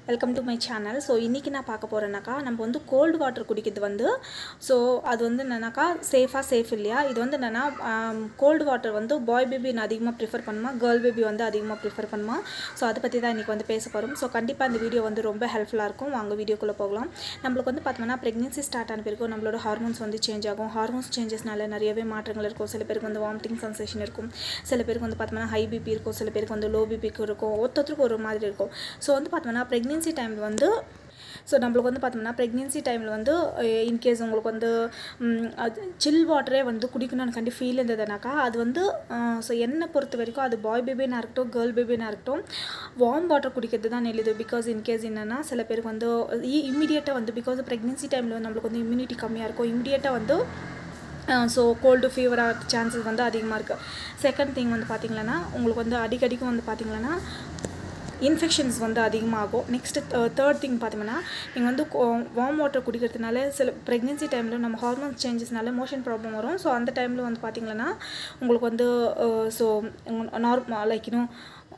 Welcome to my channel. So இன்றைக்கி நான் பார்க்க போகிறேன்னாக்கா நம்ம வந்து கோல்டு வாட்டர் குடிக்கிறது வந்து ஸோ அது வந்து என்னன்னாக்கா சேஃப் இல்லையா. இது வந்து என்னென்னா கோல்டு வாட்டர் வந்து பாய் பேபி நான் அதிகமாக ப்ரிஃபர் பண்ணுமா, கேர்ள் பேபி வந்து அதிகமாக ப்ரிஃபர் பண்ணுமா. ஸோ அதை பற்றி தான் இன்றைக்கி வந்து பேச போகிறோம். ஸோ கண்டிப்பாக இந்த வீடியோ வந்து ரொம்ப ஹெல்ப்ஃபுல்லாக இருக்கும். வாங்க வீடியோக்குள்ளே போகலாம். நம்மளுக்கு வந்து பார்த்தோம்னா ப்ரெக்னென்சி ஸ்டார்ட் ஆன பிறகு நம்மளோட ஹார்மோன்ஸ் வந்து சேஞ்ச் ஆகும். ஹார்மோன்ஸ் சேஞ்சஸ்னால நிறையவே மாற்றங்கள் இருக்கும். சில பேருக்கு வந்து வாமிட்டிங் சென்சேஷன் இருக்கும், சில பேருக்கு வந்து பார்த்தோம்னா ஹை பிபி இருக்கும், சில பேருக்கு வந்து லோ பிபிக்கு இருக்கும், ஒருத்தருக்கு ஒரு மாதிரி இருக்கும். ஸோ வந்து பார்த்தோம்னா ப்ரெக்னென்சி டைமில் வந்து நம்மளுக்கு வந்து பார்த்தோம்னா ப்ரெக்னென்சி டைமில் வந்து இன்கேஸ் உங்களுக்கு வந்து சில் வாட்டரே வந்து குடிக்கணும்னு கண்டி ஃபீல் இருந்ததுனாக்கா அது வந்து ஸோ என்னை பொறுத்த வரைக்கும் அது பாய் பேபினா இருக்கட்டும் கேர்ள் பேபினா இருக்கட்டும் வார்ம் வாட்டர் குடிக்கிறது தான் நல்லது. பிகாஸ் இன்கேஸ் என்னென்னா சில பேருக்கு வந்து இம்மிடியேட்டாக வந்து பிகாஸ் ப்ரெக்னென்சி டைமில் வந்து நம்மளுக்கு வந்து இம்யூனிட்டி கம்மியாக இருக்கும், இம்மிடியேட்டாக வந்து ஸோ கோல்டு ஃபீவர் ஆக சான்சஸ் வந்து அதிகமாக இருக்குது. செகண்ட் திங் வந்து பார்த்திங்களன்னா உங்களுக்கு வந்து அடிக்கடிக்கும் வந்து பார்த்திங்கன்னா இன்ஃபெக்ஷன்ஸ் வந்து அதிகமாகும். நெக்ஸ்ட்டு தேர்ட் திங் பார்த்தோம்னா நீங்கள் வந்து வார்ம் வாட்டர் குடிக்கிறதுனால சில ப்ரெக்னென்சி டைமில் நம்ம ஹார்மோன்ஸ் சேஞ்சஸ்னால மோஷன் ப்ராப்ளம் வரும். ஸோ அந்த டைமில் வந்து பார்த்திங்கன்னா உங்களுக்கு வந்து ஸோ லைக் இன்னும்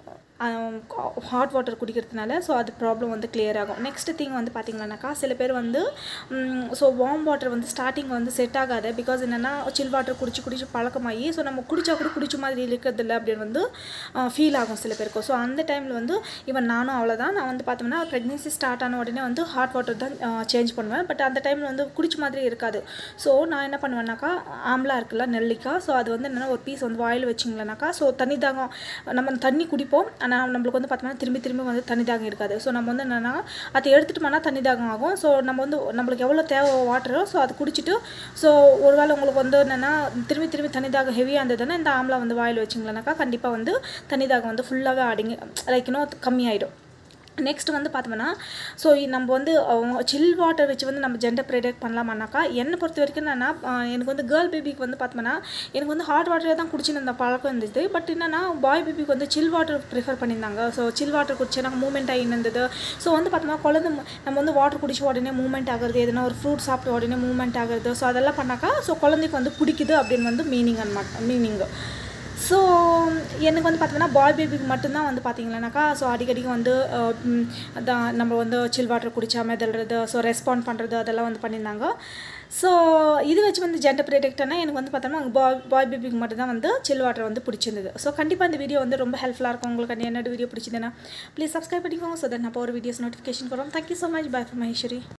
ஹாட் வாட்டர் குடிக்கிறதுனால ஸோ அது ப்ராப்ளம் வந்து கிளியர் ஆகும். நெக்ஸ்ட் திங் வந்து பார்த்திங்கன்னாக்கா சில பேர் வந்து ஸோ வார்ம் வாட்டர் வந்து ஸ்டார்டிங் வந்து செட் ஆகாது. பிகாஸ் என்னென்னா சில் வாட்டர் குடிச்சு பழக்கமாகி ஸோ நம்ம குடித்தா கூட குடிச்ச மாதிரி இருக்கிறதில்ல அப்படின்னு வந்து ஃபீல் ஆகும் சில பேருக்கு. ஸோ அந்த டைமில் வந்து ஈவன் நானும் அவ்வளோதான். நான் வந்து பார்த்தோம்னா ப்ரெக்னென்சி ஸ்டார்ட் ஆன உடனே வந்து ஹாட் வாட்டர் தான் சேஞ்ச் பண்ணுவேன். பட் அந்த டைமில் வந்து குடிச்ச மாதிரி இருக்காது. ஸோ நான் என்ன பண்ணுவேன்னாக்கா ஆம்லா இருக்குல்ல நெல்லிக்காய், ஸோ அது வந்து என்னென்னா ஒரு பீஸ் வந்து வாயில் வச்சிங்களேனாக்கா ஸோ தண்ணி தாகம் நம்ம தண்ணி குடிப்போம். ஆனால் நம்மளுக்கு வந்து பார்த்தோம்னா திரும்பி வந்து தண்ணி தாகம் இருக்காது. ஸோ நம்ம வந்து என்னென்னா அதை எடுத்துகிட்டோம்னா தண்ணி தாகம் ஆகும். ஸோ நம்ம வந்து நம்மளுக்கு எவ்வளோ தேவை வாட்டரோ ஸோ அதை குடிச்சிட்டு ஸோ ஒருவேளை உங்களுக்கு வந்து என்னென்னா திரும்பி தண்ணி தாகம் ஹெவியாக இருந்ததுன்னா இந்த ஆம்லா வந்து வாயில் வச்சிங்களேனாக்கா கண்டிப்பாக வந்து தண்ணி தாகம் வந்து ஃபுல்லாகவே அடங்கி லைக் இன்னும் கம்மியாயிடும். நெக்ஸ்ட் வந்து பார்த்தோம்னா ஸோ நம்ம வந்து சில் வாட்டர் வச்சு வந்து நம்ம ஜெண்டர் ப்ரெடிக்ட் பண்ணலாமான்னாக்கா என்னை பொறுத்த வரைக்கும் என்னென்னா எனக்கு வந்து கேர்ள் பேபிக்கு வந்து பார்த்தோம்னா எனக்கு வந்து ஹாட் வாட்டரே தான் குடிச்சுன்னு அந்த பழக்கம் இருந்தது. பட் என்னென்னா பாய் பேபிக்கு வந்து சில் வாட்டர் ப்ரிஃபர் பண்ணியிருந்தாங்க. ஸோ சில் வாட்டர் குடிச்சு நாங்கள் மூவ்மெண்ட் ஆகி இருந்தது. ஸோ வந்து பார்த்தோம்னா குழந்தை நம்ம வந்து வாட்டர் குடிச்ச உடனே மூவ்மெண்ட் ஆகுறது, எதுனா ஒரு ஃப்ரூட் சாப்பிட்ட உடனே மூவ்மெண்ட் ஆகுறது, ஸோ அதெல்லாம் பண்ணாக்கா ஸோ குழந்தைக்கு வந்து பிடிக்குது அப்படின்னு வந்து மீனிங்கு. ஸோ எனக்கு வந்து பார்த்தோம்னா பாய் பேபிக்கு மட்டும்தான் வந்து பார்த்திங்கன்னாக்கா ஸோ அடிக்கடிக்கு வந்து நம்ம வந்து சில் வாட்டர் குடித்தா மெதல்றது, ஸோ ரெஸ்பாண்ட் பண்ணுறது அதெல்லாம் வந்து பண்ணியிருந்தாங்க. ஸோ இது வச்சு வந்து ஜெண்டர் ப்ரெடிக்டர்னால் எனக்கு வந்து பார்த்தோம்னா பாய் பேபிக்கு மட்டும்தான் வந்து சில் வாட்டர் வந்து பிடிச்சிருந்தது. ஸோ கண்டிப்பாக இந்த வீடியோ வந்து ரொம்ப ஹெல்ப்ஃபுல்லாக இருக்கும். உங்களுக்கு என்னோட வீடியோ பிடிச்சிதுன்னா ப்ளீஸ் சப்ஸ்கிரைப் பண்ணிக்கோங்க. ஸோ தட் நான் ஒரு வீடியோஸ் நோட்டிஃபிகேஷன் வரும். Thank you so much. Bye from Maheswari.